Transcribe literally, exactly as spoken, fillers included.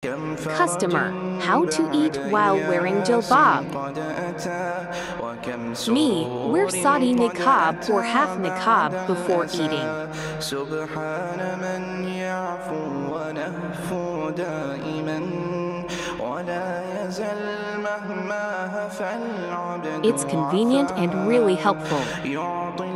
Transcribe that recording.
Customer, how to eat while wearing jilbab. Me, wear sadi niqab or half niqab before eating. It's convenient and really helpful.